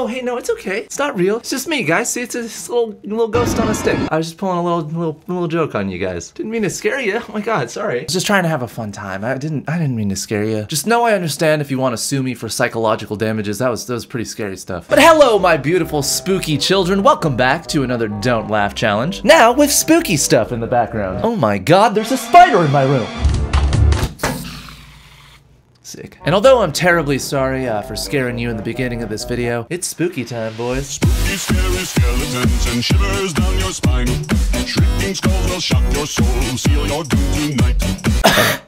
hey, no, it's okay. It's not real. It's just me, guys. See, it's a little ghost on a stick. I was just pulling a little joke on you guys. Didn't mean to scare you. Oh my God, sorry. I was just trying to have a fun time. I didn't mean to scare you. Just know I understand if you want to sue me for psychological damages. That was pretty scary stuff. But hello, my beautiful spooky children. Welcome back to another Don't Laugh challenge. Now with spooky stuff in the background. Oh my God, there's a spider in my room. Sick. And although I'm terribly sorry for scaring you in the beginning of this video, it's spooky time, boys. Spooky, scary skeletons and shivers down your spine. Shrieking skulls will shock your soul, seal your doom tonight.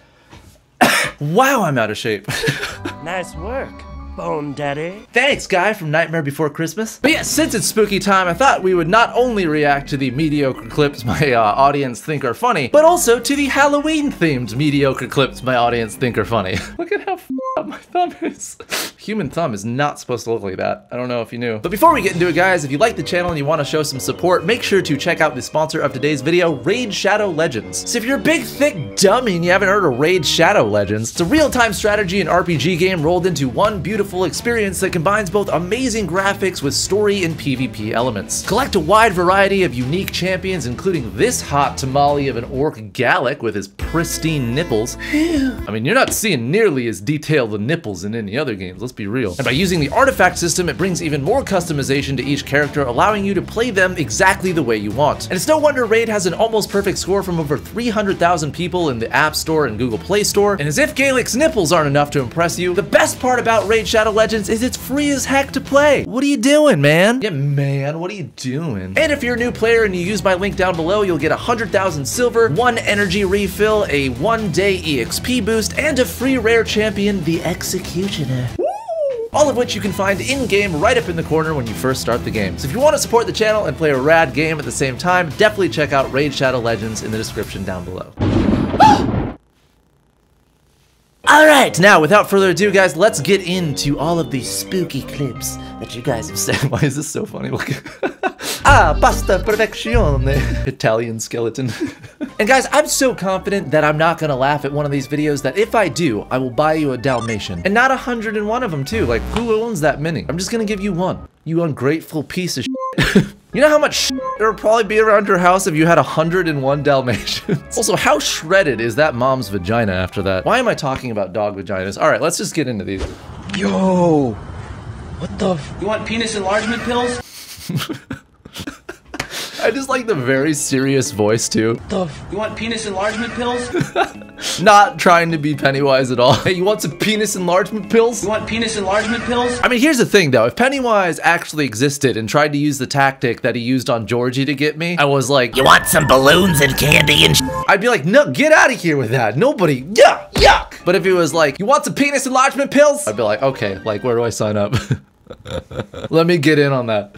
Wow, I'm out of shape. Nice work, Bone Daddy. Thanks, Guy from Nightmare Before Christmas. But yeah, since it's spooky time, I thought we would not only react to the mediocre clips my audience think are funny, but also to the Halloween-themed mediocre clips my audience think are funny. Look at how f***ed up my thumb is. Human thumb is not supposed to look like that. I don't know if you knew. But before we get into it, guys, if you like the channel and you want to show some support, make sure to check out the sponsor of today's video, Raid Shadow Legends. So if you're a big, thick dummy and you haven't heard of Raid Shadow Legends, it's a real-time strategy and RPG game rolled into one beautiful experience that combines both amazing graphics with story and PvP elements. Collect a wide variety of unique champions, including this hot tamale of an orc Gallic with his pristine nipples. I mean, you're not seeing nearly as detailed the nipples in any other games, let's be real. And by using the artifact system, it brings even more customization to each character, allowing you to play them exactly the way you want. And it's no wonder Raid has an almost perfect score from over 300,000 people in the App Store and Google Play Store. And as if Gallic's nipples aren't enough to impress you, the best part about Raid Shadow Legends is it's free as heck to play. What are you doing, man? Yeah, man, what are you doing? And if you're a new player and you use my link down below, you'll get 100,000 silver, 1 energy refill, a 1-day EXP boost, and a free rare champion, the Executioner. All of which you can find in-game right up in the corner when you first start the game. So if you want to support the channel and play a rad game at the same time, definitely check out Raid Shadow Legends in the description down below. Alright, now without further ado, guys, let's get into all of these spooky clips that you guys have sent. Why is this so funny? Look. Pasta perfezione. Italian skeleton. And guys, I'm so confident that I'm not gonna laugh at one of these videos that if I do, I will buy you a Dalmatian. And not 101 of them too. Like, who owns that many? I'm just gonna give you one. You ungrateful piece of shit. You know how much shit there would probably be around your house if you had 101 Dalmatians? Also, how shredded is that mom's vagina after that? Why am I talking about dog vaginas? All right, let's just get into these. Yo, what the f— You want penis enlargement pills? I just like the very serious voice too. You want penis enlargement pills? Not trying to be Pennywise at all. Hey, you want some penis enlargement pills? You want penis enlargement pills? I mean, here's the thing though. If Pennywise actually existed and tried to use the tactic that he used on Georgie to get me, I was like, You want some balloons and candy and sh— I'd be like, no, get out of here with that. Nobody, yuck. But if he was like, you want some penis enlargement pills? I'd be like, okay, like, where do I sign up? Let me get in on that.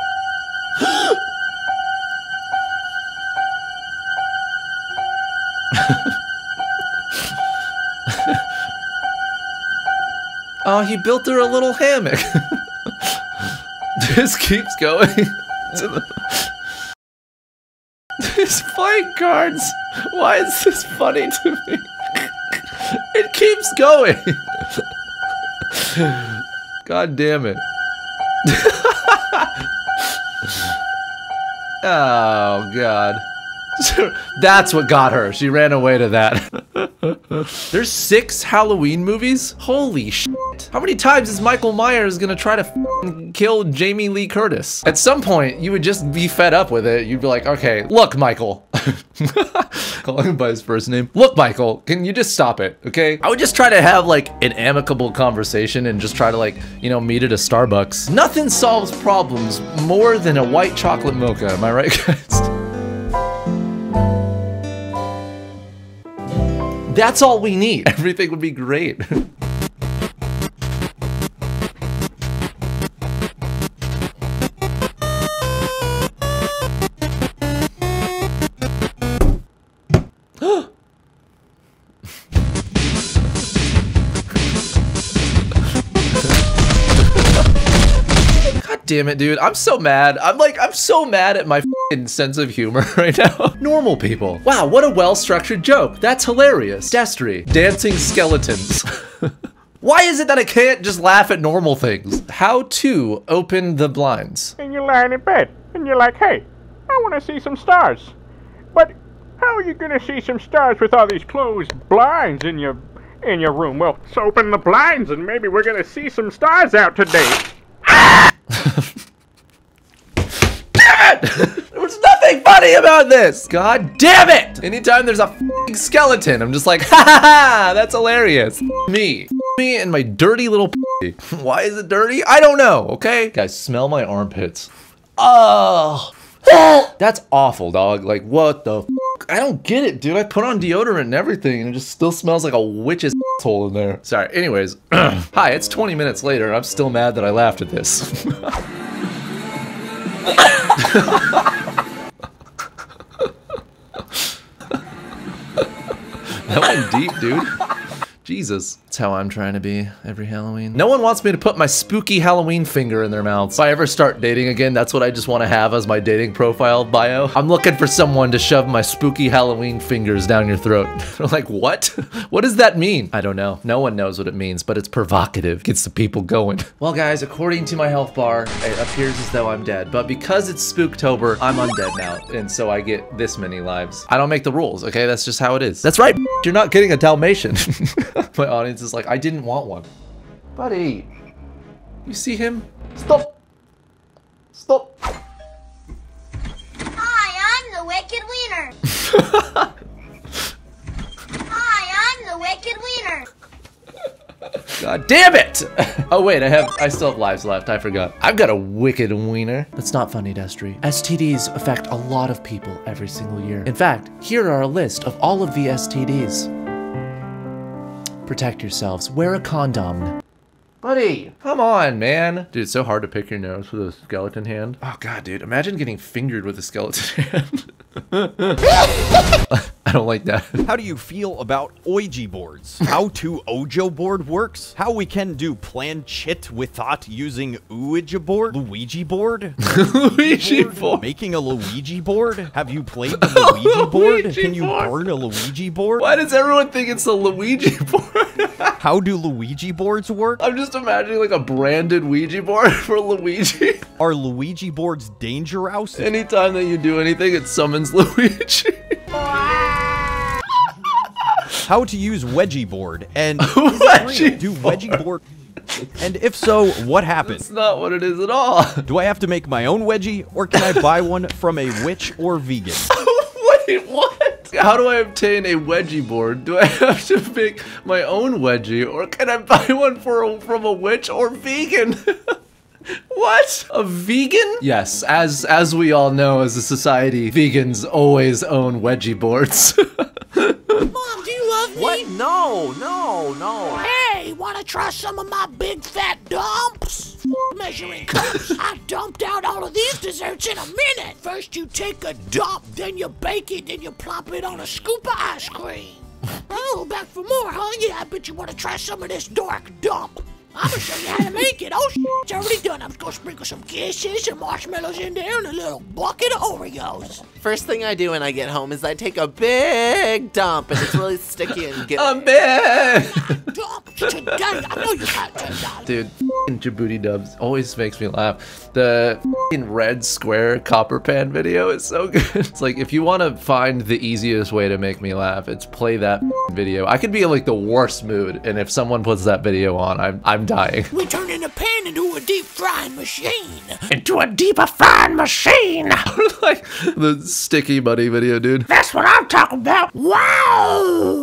Oh, he built her a little hammock. This keeps going. This playing cards. Why is this funny to me? It keeps going. God damn it. Oh, God. That's what got her. She ran away to that. There's 6 Halloween movies? Holy shit. How many times is Michael Myers gonna try to kill Jamie Lee Curtis? At some point, you would just be fed up with it. You'd be like, okay, look, Michael. Calling him by his first name. Look, Michael, can you just stop it, okay? I would just try to have like an amicable conversation and just try to like, you know, meet at a Starbucks. Nothing solves problems more than a white chocolate mocha, am I right, guys? That's all we need. Everything would be great. Damn it, dude. I'm so mad. I'm so mad at my f***ing sense of humor right now. Normal people. Wow, what a well-structured joke. That's hilarious. Destry. Dancing skeletons. Why is it that I can't just laugh at normal things? How to open the blinds. And you're lying in bed, and you're like, hey, I want to see some stars. But how are you going to see some stars with all these closed blinds in your room? Well, let's open the blinds, and maybe we're going to see some stars out today. Damn it! There was nothing funny about this! God damn it! Anytime there's a f***ing skeleton, I'm just like, ha ha ha! That's hilarious. Me and my dirty little p***. Why is it dirty? I don't know, okay? Guys, smell my armpits. Oh. That's awful, dog. Like, what the f***? I don't get it, dude. I put on deodorant and everything, and it just still smells like a witch's asshole in there. Sorry, anyways. Hi, it's 20 minutes later, and I'm still mad that I laughed at this. That went deep, dude. Jesus. That's how I'm trying to be every Halloween. No one wants me to put my spooky Halloween finger in their mouths. If I ever start dating again, that's what I just want to have as my dating profile bio. I'm looking for someone to shove my spooky Halloween fingers down your throat. They're like, what? What does that mean? I don't know. No one knows what it means, but it's provocative. Gets the people going. Well, guys, according to my health bar, it appears as though I'm dead. But because it's Spooktober, I'm undead now. And so I get this many lives. I don't make the rules, okay? That's just how it is. That's right. You're not getting a Dalmatian. My audience is like, I didn't want one. Buddy, you see him? Stop. Stop. Hi, I'm the Wicked Wiener. Hi, I'm the Wicked Wiener. God damn it! Oh wait, I still have lives left, I forgot. I've got a wicked wiener. That's not funny, Destry. STDs affect a lot of people every single year. In fact, here are a list of all of the STDs. Protect yourselves, wear a condom. Buddy, come on, man. Dude, it's so hard to pick your nose with a skeleton hand. Oh god, dude, imagine getting fingered with a skeleton hand. I don't like that. How do you feel about Ouija boards? How to Ojo board works? How we can do planchette without using Ouija board? Luigi board? Luigi board. Making a Luigi board? Have you played the Luigi board? Can you burn a Luigi board? Why does everyone think it's a Luigi board? How do Luigi boards work? I'm just imagining like a branded Ouija board for Luigi. Are Luigi boards dangerous? Anytime that you do anything, it summons Luigi. How to use Wedgie board, and Wedgie do Wedgie board, and if so, what happens? That's not what it is at all. Do I have to make my own wedgie, or can I buy one from a witch or vegan? Wait, what? How do I obtain a wedgie board? Do I have to make my own wedgie, or can I buy one from a witch or vegan? What? A vegan? Yes, as we all know as a society, vegans always own wedgie boards. Mom, do you love me? What? No, no, no. Hey, wanna try some of my big fat dumps? Measuring cups. I dumped out all of these desserts in a minute. First you take a dump, then you bake it, then you plop it on a scoop of ice cream. Oh, back for more, huh? Yeah, I bet you wanna try some of this dark dump. I'm gonna show you how to make it. Oh, it's already done. I'm just gonna sprinkle some kisses and marshmallows in there and a little bucket of Oreos. First thing I do when I get home is I take a big dump, and it's really sticky and get I'm bad. Dump today. I know you got $10. Dude, f***ing Djibouti dubs always makes me laugh. The f***ing red square copper pan video is so good. It's like, if you want to find the easiest way to make me laugh, it's play that video. I could be in like the worst mood, and if someone puts that video on, I'm dying. We turn in the pan into a deep frying machine. Into a deeper frying machine. Like the sticky buddy video, dude. That's what I'm talking about. Wow.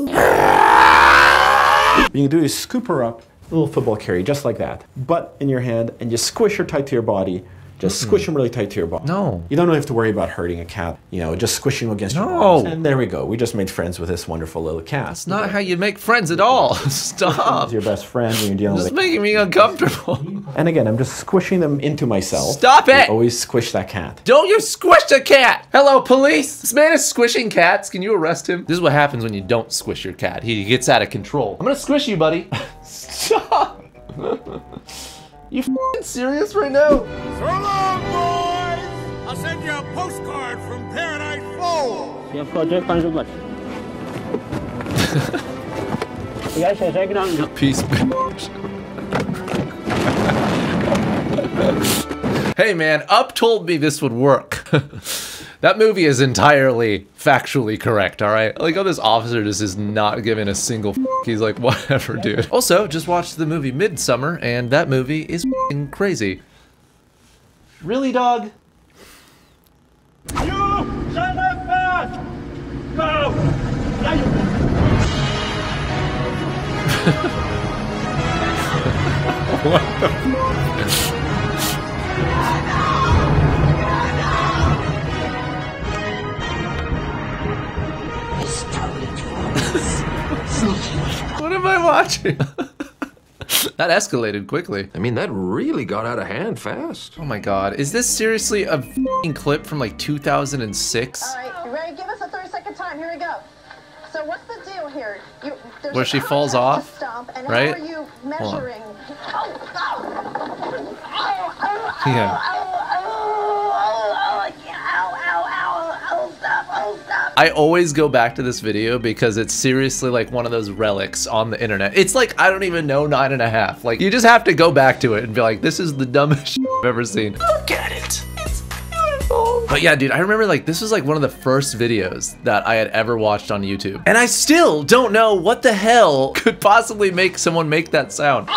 What you can do is scoop her up, a little football carry, just like that. Butt in your hand, and just squish her tight to your body. Just squish them really tight to your body. No. You don't have to worry about hurting a cat. You know, just squishing them against your body. And there we go. We just made friends with this wonderful little cat. That's not how you make friends at all. Stop. It's your best friend when you're dealing with It's making me uncomfortable. And again, I'm just squishing them into myself. Stop it! Always squish that cat. Don't you squish the cat! Hello, police! This man is squishing cats. Can you arrest him? This is what happens when you don't squish your cat. He gets out of control. I'm gonna squish you, buddy. Stop! You f***ing serious right now? So long, boys! I'll send you a postcard from Paradise Falls. The guy says eggnog. Peace, bitch. Hey man, Up told me this would work. That movie is entirely factually correct, alright? Like, oh, this officer just is not giving a single f***. He's like, whatever, dude. Also, just watched the movie Midsummer, and that movie is f***ing crazy. Really, dog? You son of a... Go! What the f***? What am I watching? That escalated quickly. I mean, that really got out of hand fast. Oh my god. Is this seriously a f***ing clip from like 2006? Alright, you ready? Give us a 30-second time. Here we go. So what's the deal here? Where she falls off, stomp, and right? How are you measuring? Yeah. Stop. I always go back to this video because it's seriously like one of those relics on the internet. It's like, I don't even know 9.5. Like, you just have to go back to it and be like, this is the dumbest shit I've ever seen. Look at it. It's beautiful. But yeah, dude, I remember like, this was like one of the first videos that I had ever watched on YouTube. And I still don't know what the hell could possibly make someone make that sound.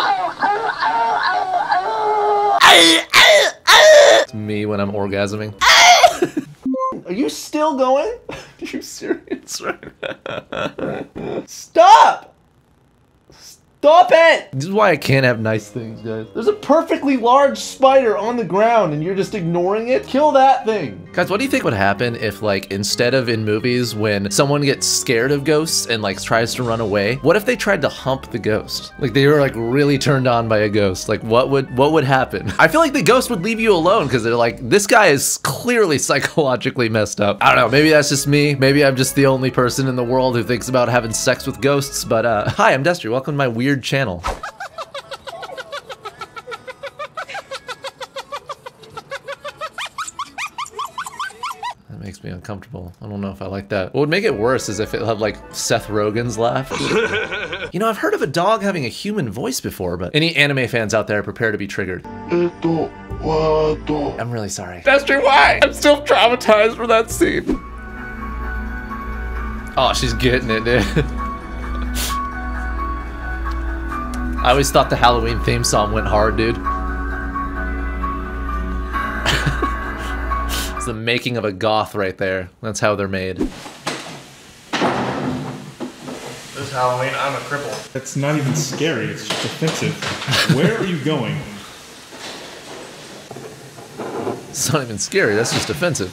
It's me when I'm orgasming. Are you still going? Are you serious right now? Stop! Stop it! This is why I can't have nice things, guys. There's a perfectly large spider on the ground and you're just ignoring it? Kill that thing. Guys, what do you think would happen if, like, instead of in movies when someone gets scared of ghosts and, like, tries to run away, what if they tried to hump the ghost? Like, they were, like, really turned on by a ghost. Like, what would happen? I feel like the ghost would leave you alone because they're like, this guy is clearly psychologically messed up. I don't know, maybe that's just me. Maybe I'm just the only person in the world who thinks about having sex with ghosts, but, hi, I'm Destry. Welcome to my weird channel. That makes me uncomfortable. I don't know if I like that. What would make it worse is if it had like Seth Rogen's laugh. You know, I've heard of a dog having a human voice before, but any anime fans out there prepare to be triggered. I'm really sorry. Destry, why? I'm still traumatized for that scene. Oh, she's getting it, dude. I always thought the Halloween theme song went hard, dude. It's the making of a goth right there. That's how they're made. This Halloween, I'm a cripple. That's not even scary, it's just offensive. Where are you going? It's not even scary, that's just offensive.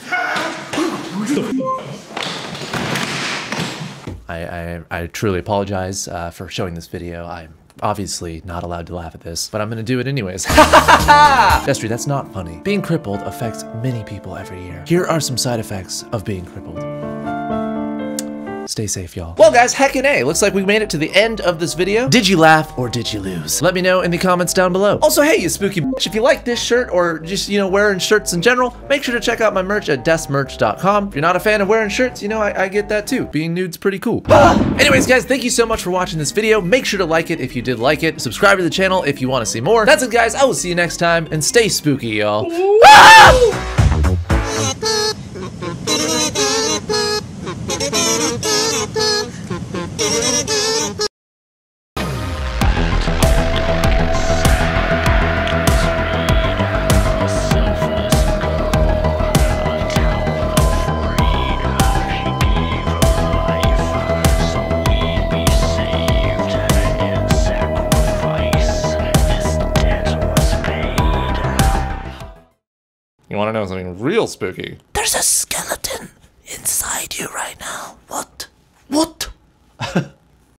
I truly apologize for showing this video. I'm obviously not allowed to laugh at this, but I'm gonna do it anyways. Destry, that's not funny. Being crippled affects many people every year. Here are some side effects of being crippled. Stay safe, y'all. Well, guys, heckin' A. Looks like we made it to the end of this video. Did you laugh or did you lose? Let me know in the comments down below. Also, hey, you spooky bitch, if you like this shirt or just, you know, wearing shirts in general, make sure to check out my merch at deskmerch.com. If you're not a fan of wearing shirts, you know, I get that too. Being nude's pretty cool. Anyways, guys, thank you so much for watching this video. Make sure to like it if you did like it. Subscribe to the channel if you want to see more. That's it, guys. I will see you next time, and stay spooky, y'all. You want to know something real spooky? There's a skeleton inside you right now. What